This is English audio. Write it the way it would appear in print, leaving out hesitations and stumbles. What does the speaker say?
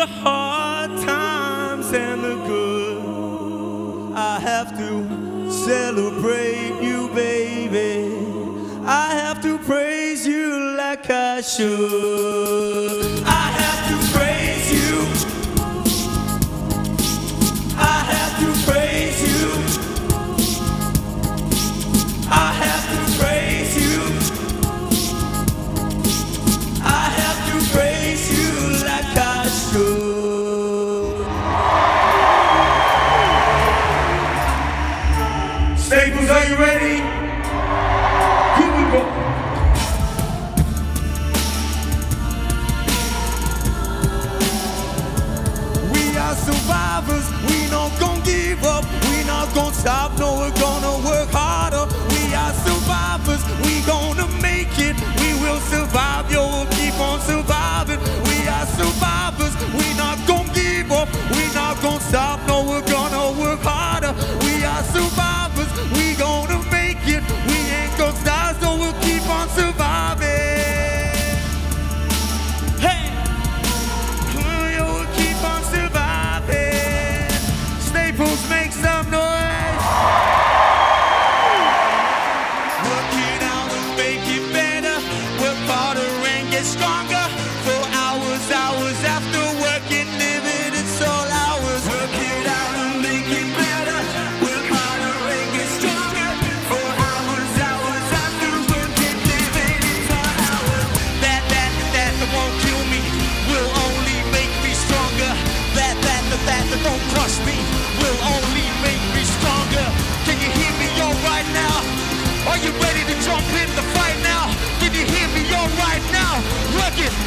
the hard times and the good. I have to celebrate you, baby. I have to praise you like I should. I have to praise you. I have to praise you. I have to praise you. I have to praise you like I should. Staples, are you ready? Here we go. We are survivors, we not gonna give up, we not gonna stop, no, we're gonna work harder. We are survivors, we gonna make it, we will survive, yo, we'll keep on surviving. We are survivors, we not gonna give up, we not gonna stop, no, we're gonna work harder. We are survivors, we gonna make it, we ain't gonna stop, so we'll keep on surviving. Hey, yo, we'll keep on surviving. Staples, make some noise. Work it out and make it better. Work harder and get stronger. For hours, hours after working, living, it's all hours. Work it out and make it better. Work harder and get stronger. For hours, hours after working, living, it's all hours. That won't kill me, will only make me stronger. That don't crush me, will only make me stronger. Can you hear me all right now? Are you ready to jump in the fight now? Can you hear me all right now? Work it.